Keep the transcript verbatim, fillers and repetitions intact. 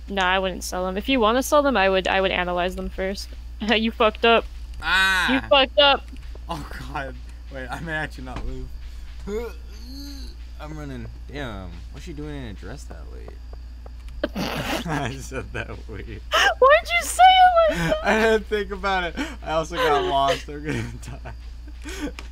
Nah, I wouldn't sell them. If you want to sell them, I would. I would analyze them first. You fucked up. Ah! You fucked up. Oh god. Wait, I may actually not move. I'm running. Damn. What's she doing in a dress that late? I said that way. Why'd you say it like that? I didn't think about it. I also got lost. They're gonna die.